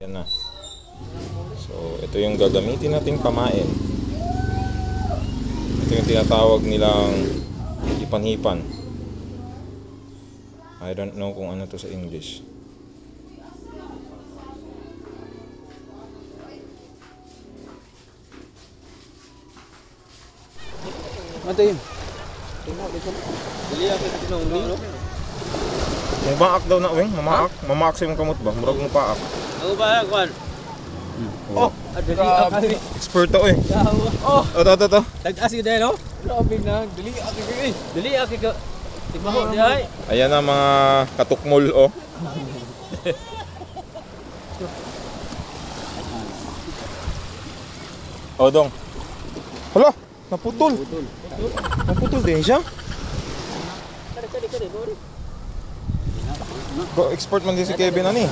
Yan na. So, ito yung gagamitin nating pamain. Ito yung tinatawag nilang hipan-hipan. I don't know kung ano to sa English. Matayin. Mamaak daw na, Weng. Mamaak. Mamaak sa imong kamot ba? Murag mo paak. Ako ba, Kwan? Oh, Dali, experto eh. Oh, Ito. nag-as yun dahil, oh. Grabe na. Dali aki ka eh. Dali, aki ka. Tignan mo, di ay. Ayan na mga katukmol, oh. Oh, dong. Hala, naputol. Naputol din siya. Kari, bori. Go expert man din si Kevin ani.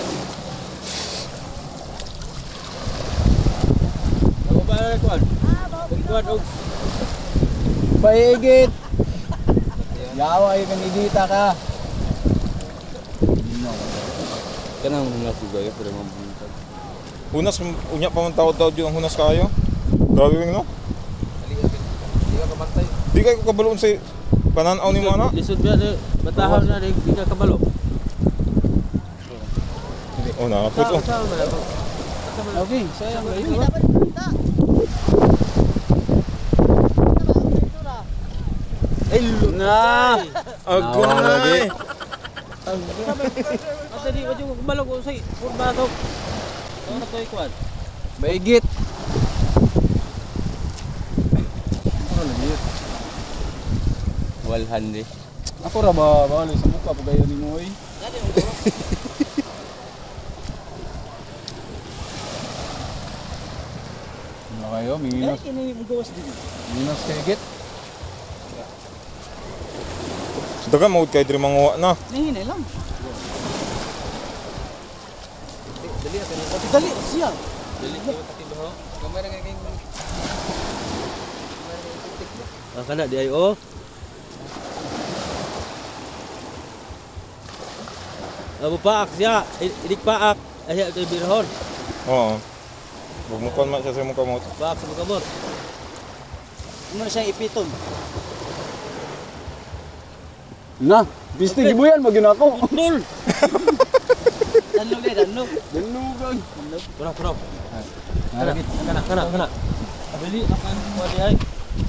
Ako ba, Kwan? Kwan, og. Paigit. Yawa yung kanidita ka. Kanang mga sugay, pero mabuntag. Hunas unya pa man tawod-tawod yung hunas kayo. Grabe Weng, no? Hindi ka kapantay. Di kayo kabaloon sa pananaw ni mo ana. Lisod biya, batahon na, di ka kabalo. Oh, naputol. Saan ba? Okay, sayang ba yun? Na! Agay. Asa di ba yung kabalo ko say, pur batok. Ano to Kwan? Paigit. Ano lagi yun? Walhandi. Ako ra ba bawal sa mukha pag gayon ni mo eh. Ano kayo? Minus. Minus kaigit. Dagan maud kay diri manguha na. Nahinay lang. Dali siya. Dali ka katibaho. Kamera kay kay. Kana di ay oh. Abo paak siya, idik paak. Ay ito birhon. Oo. Bugmukon man siya sa imong kamot. Paak sa kamot. Ano siya ipiton? Na, bistig gibuyan magyud ako. Putol. Danlog deh, danlog. Dalugan. Kurang. Kana. Abili akan mo di ay.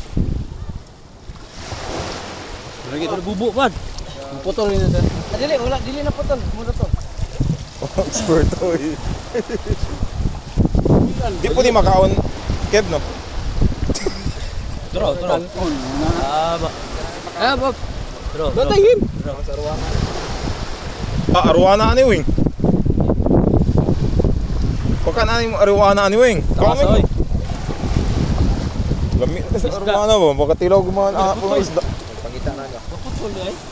Lagi tu bubuk kan. Putol ni na. Dili na putol. Muna to. Expert oy. Di po di makaon Kev no. Turo. Ah, bak. Turo. Batahim. Ah, arwana ani Weng. Pakan ani mo arwana ani Weng. Kasoy. Lami na sa arwana ba? Baka tilaw gumahan mga isda. Pangita na ka. Putol di ay.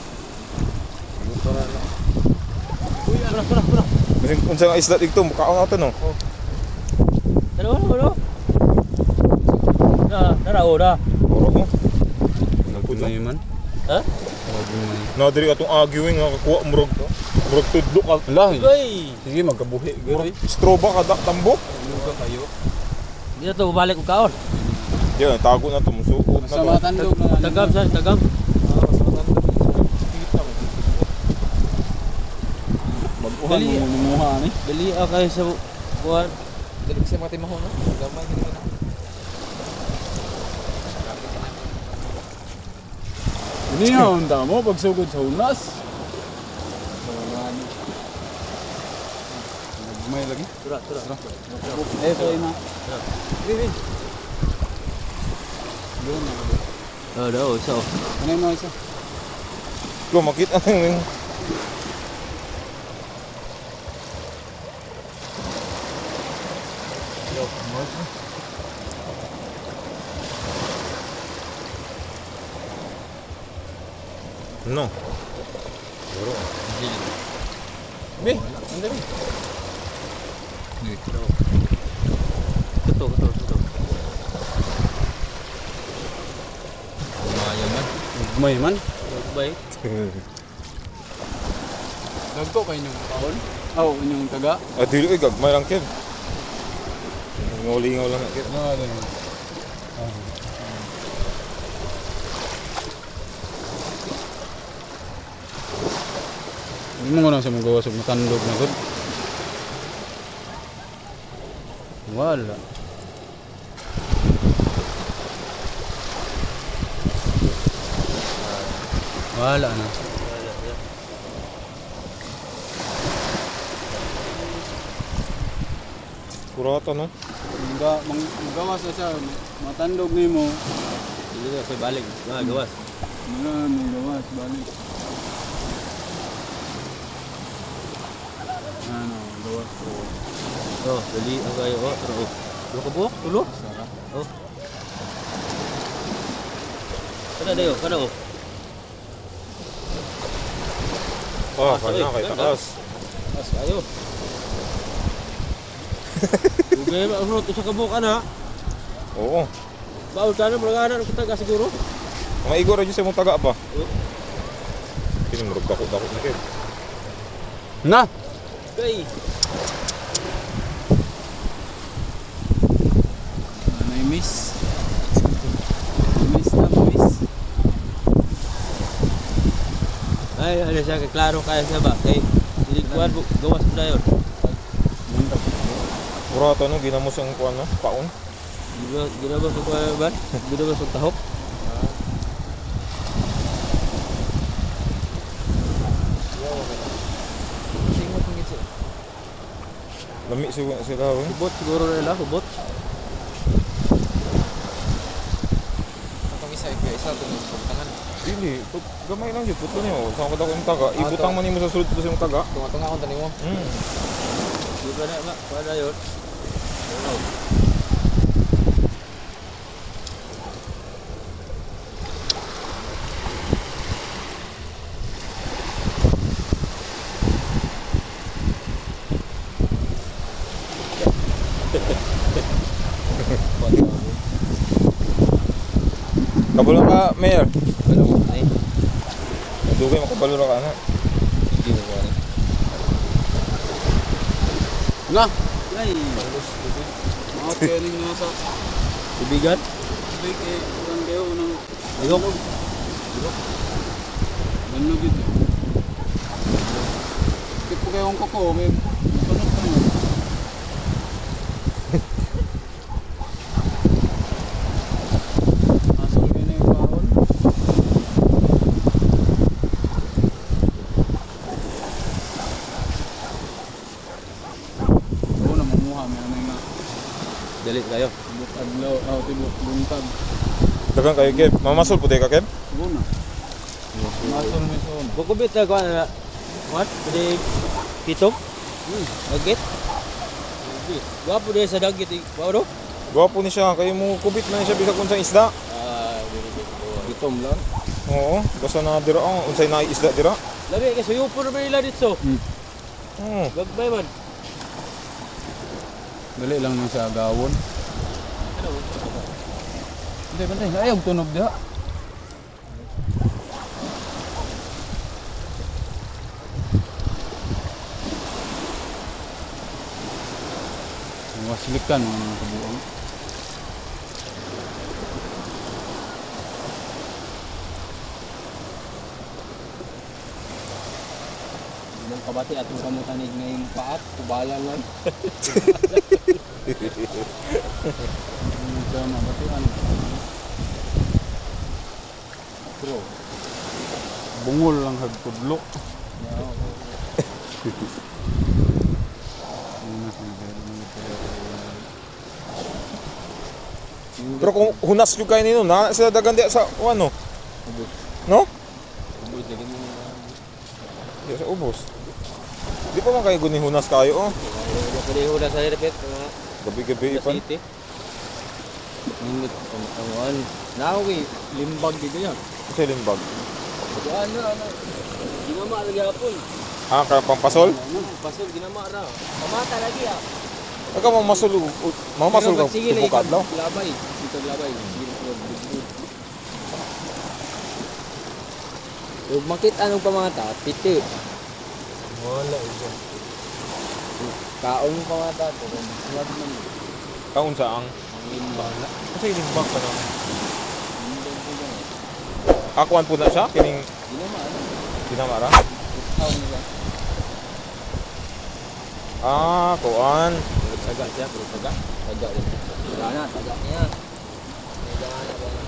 Putol na. Kurang. Kasi unsa nga isda dito makaon nato no. Ano? Dah. Oro ko. Nagpunay man. Ha? Na diri atong agi Weng nga kakuha murag tudlo ka. Lahi. Goy. Sige magkabuhi gari. Straw ba kada tambok? Luga kayo. Di na to balik ko kaon. Yan tago na to musuot na to. Sa matandog na. Tagam. Mag-uhan Dali. mo lumuha ni. Dali kay sa buwan. Dali sa mga timahon no. Gamay gini na. Ini na unta mo pagsugod sa unas. May lagi. Tura. Eh kay na. Win. Doon na. Oh, so. Ano mo isa? Ko makita na Weng. No. Oro. Be, andali. Betul. Lumayan man. May man. Baik. Nagko kayo ng kaon. Oh, inyong taga. Dili gagmay lang kid. Ngolingaw lang kid. Ano ano. Hindi mo nga sa mga gawas matandog na gud. Wala. Wala na. Kurata no. Magawas na siya, matandog ni mo. Hindi na ko'y balik. Mga gawas. Magawas, balik. Ano, gawas ko. Oh, dali ang kayo. Oh, taro. Tulo ka buhok? Tulo? Sarap. Oh. Kada dayo, kada oh. Kaya kay taas. Mas kayo. Ugay ba ano to sa kabuk ana? Oo. Baul ka na mga kita ka siguro. Mga igor ra sa mong taga ba? Oh. Kini murag dako-dako na kid. Na! Kay. May miss. Miss na miss. Ay, ano siya kay klaro kaya siya ba? Kay dili kuan gawas mo dayon. Kurata no ginamos ang kuan no, paon. Ginabas ko ba? Ginabas ko tahok. Singot ng gitsi. Lami sila oh. Hubot siguro nila, hubot. Atong isa ito ng tangan. Dili, gamay lang jud putlo niyo. Sa ko dako yung taga, ibutang man nimo sa sulod sa imong taga. Tunga-tunga akong tanimo. Di ba na ba? Para yun. Kabalo ka, Mayor. Ano mo? Ay, Dugay makabalo ra ka na. hindi mo ba? Na! Ay, Mga training na sa tubigan. big ulan kayo ng Ligok. ganlo gitu. Kit po kayong koko, may panot ka mo. Asal kayo na yung bahon. Oo na, mamuha. May ano yung nga. Dali kayo. Tibok adlaw, tibok buntag. Dagan kayo Kev. Mamasol puti ka Kev. Oo na. Masol may soon. Bukubit na kuan na. What? Pwede pitong? Dagit? Gwapo din sa dagit. Paano? Gwapo ni siya, kayo mo kubit man siya bisag unsang isda. Ah, dili. Gitom lang. Oo, basta na dira unsay na isda dira. Labi, kasi yupo na ba nila dito? Oo. Gagbay man. Dali lang nang sa agawon. Ano? Hindi, bantay. Ayaw tunog diha. Waslikan mga kabuang. Ibang kabati atong samutanig ngayong paat, kubalan lang. Ano siya mabatian. Bro. Bungol lang hagtudlo. Pero kung hunas jud kay nino na sila dagan di sa ano? No? Ubod lagi mo. Di sa ubos. Di pa man kayo guni hunas kayo oh. Pwede hula sa repet mga Gabi-gabi ipan. city. Nindot ang nawi limbag dito yan. Sa limbag. Ano ano. Ginama lagi hapon. Ka pampasol? Pasol ginama ra. Pamata lagi ah. Ikaw mamasol ka Sige na bukad daw. labay. Ito labay. Ug makit anong pamata, piti. Wala ito. Kaon pa nga tato. Suwag man. Kaun saang. Bala. Kasi ilimbang ka na. Akuan po na siya kining Di naman. dinamara. Kaon nila. Ah, kuan. Taga siya, bro, taga. Taga rin. Taga na, taga niya. Taga na ba na?